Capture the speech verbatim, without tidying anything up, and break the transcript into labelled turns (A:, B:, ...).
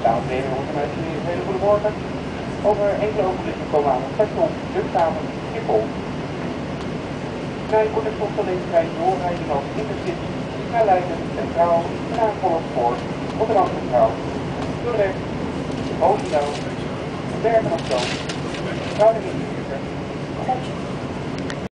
A: Dames en heren, jongens en meisjes, een hele goede morgen. Over enkele ogenblikken komen we aan het station Luchthaven Schiphol. Trein wordt er tot deze trein doorrijden als Intercity, naar Leiden, Centraal, naar Hollandspoor, Rotterdam Centraal, Dordrecht, Roosendaal, Bergen op Zoom, Groningen, God,